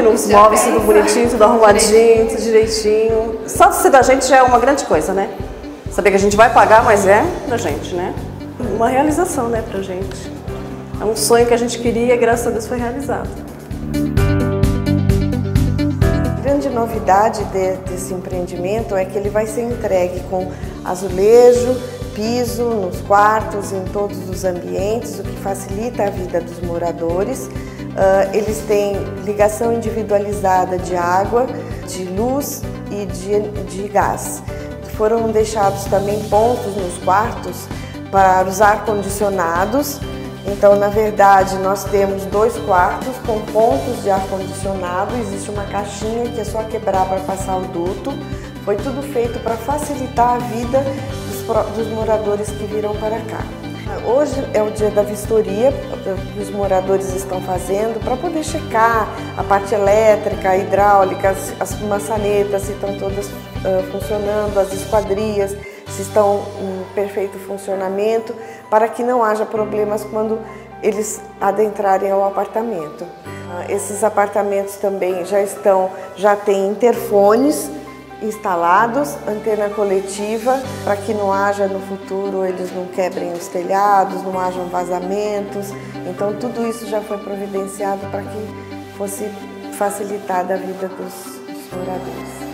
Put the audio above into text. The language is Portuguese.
os móveis tudo bonitinho, tudo arrumadinho, tudo direitinho. Só ser da gente já é uma grande coisa, né? Saber que a gente vai pagar, mas é da gente, né? Uma realização, né, pra gente. É um sonho que a gente queria e graças a Deus foi realizado. A grande novidade desse empreendimento é que ele vai ser entregue com azulejo, piso nos quartos, em todos os ambientes, o que facilita a vida dos moradores. Eles têm ligação individualizada de água, de luz e de gás. Foram deixados também pontos nos quartos para os ar-condicionados. Então, na verdade, nós temos 2 quartos com pontos de ar-condicionado. Existe uma caixinha que é só quebrar para passar o duto. Foi tudo feito para facilitar a vida dos moradores que viram para cá. Hoje é o dia da vistoria que os moradores estão fazendo para poder checar a parte elétrica, a hidráulica, as maçanetas, se estão todas funcionando, as esquadrias, se estão em perfeito funcionamento, para que não haja problemas quando eles adentrarem ao apartamento. Esses apartamentos também já têm interfones instalados, antena coletiva, para que não haja no futuro, eles não quebrem os telhados, não hajam vazamentos. Então tudo isso já foi providenciado para que fosse facilitada a vida dos moradores.